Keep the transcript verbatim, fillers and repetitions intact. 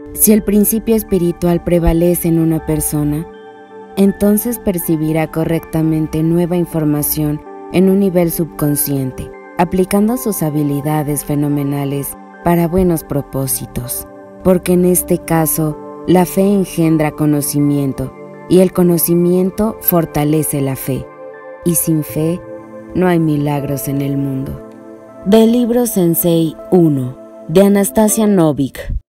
Si el principio espiritual prevalece en una persona, entonces percibirá correctamente nueva información en un nivel subconsciente, aplicando sus habilidades fenomenales para buenos propósitos, porque en este caso la fe engendra conocimiento y el conocimiento fortalece la fe, y sin fe no hay milagros en el mundo. Del libro Sensei uno, de Anastasia Novik.